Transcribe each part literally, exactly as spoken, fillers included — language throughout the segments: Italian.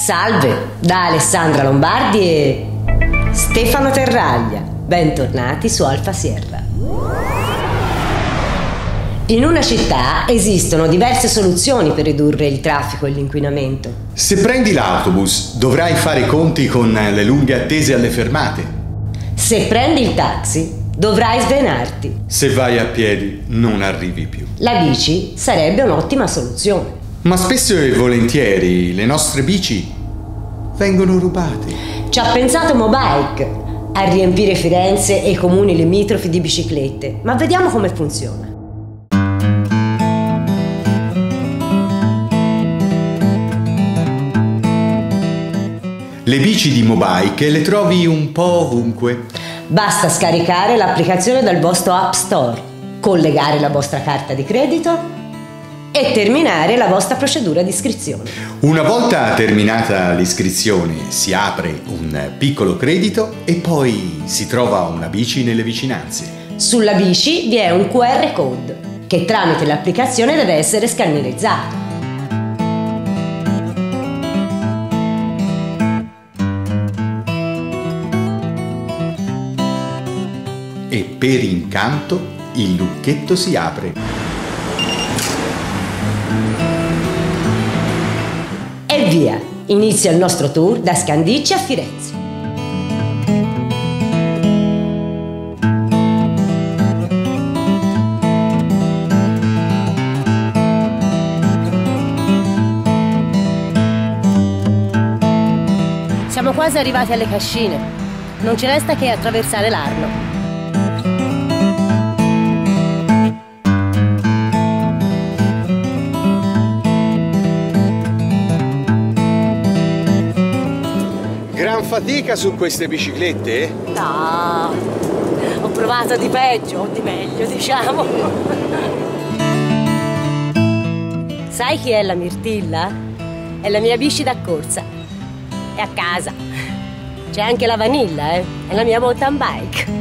Salve, da Alessandra Lombardi e Stefano Terraglia. Bentornati su Alfa Sierra. In una città esistono diverse soluzioni per ridurre il traffico e l'inquinamento. Se prendi l'autobus, dovrai fare i conti con le lunghe attese alle fermate. Se prendi il taxi, dovrai svenarti. Se vai a piedi, non arrivi più. La bici sarebbe un'ottima soluzione. Ma spesso e volentieri le nostre bici vengono rubate. Ci ha pensato Mobike a riempire Firenze e i comuni limitrofi di biciclette, ma vediamo come funziona. Le bici di Mobike le trovi un po' ovunque. Basta scaricare l'applicazione dal vostro App Store, collegare la vostra carta di credito e terminare la vostra procedura di iscrizione. Una volta terminata l'iscrizione si apre un piccolo credito e poi si trova una bici nelle vicinanze. Sulla bici vi è un Q R code che tramite l'applicazione deve essere scannerizzato. E per incanto il lucchetto si apre. E via! Inizia il nostro tour da Scandicci a Firenze. Siamo quasi arrivati alle Cascine. Non ci resta che attraversare l'Arno. Gran fatica su queste biciclette? No, ho provato di peggio o di meglio, diciamo. Sai chi è la Mirtilla? È la mia bici da corsa. È a casa. C'è anche la Vanilla, eh? È la mia mountain bike.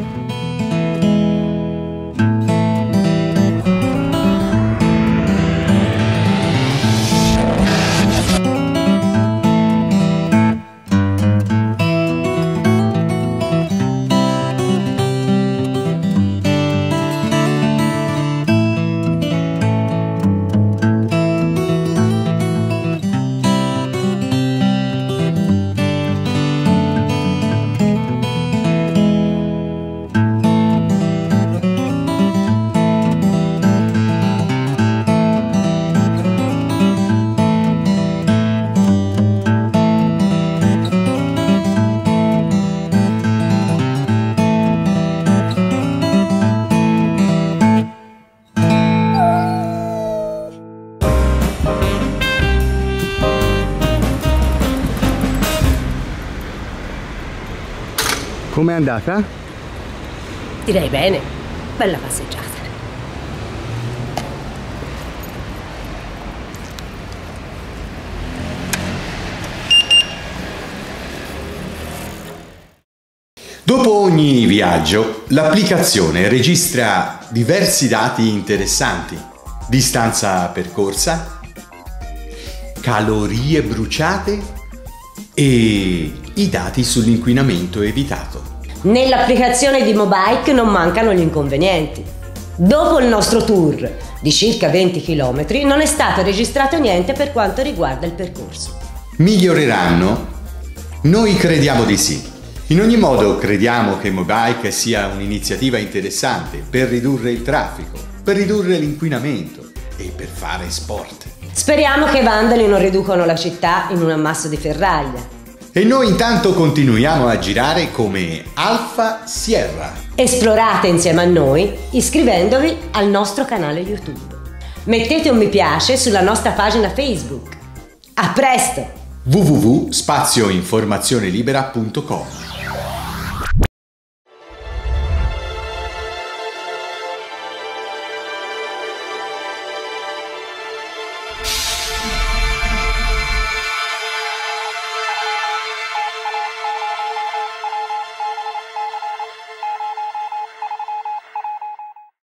Com'è andata? Direi bene. Bella passeggiata. Dopo ogni viaggio, l'applicazione registra diversi dati interessanti: distanza percorsa, calorie bruciate e i dati sull'inquinamento evitato. Nell'applicazione di Mobike non mancano gli inconvenienti. Dopo il nostro tour di circa venti chilometri non è stato registrato niente per quanto riguarda il percorso. Miglioreranno? Noi crediamo di sì. In ogni modo crediamo che Mobike sia un'iniziativa interessante per ridurre il traffico, per ridurre l'inquinamento e per fare sport. Speriamo che i vandali non riducano la città in un ammasso di ferraglia. E noi intanto continuiamo a girare come Alfa Sierra. Esplorate insieme a noi iscrivendovi al nostro canale YouTube. Mettete un mi piace sulla nostra pagina Facebook. A presto! w w w punto spazio informazione libera punto com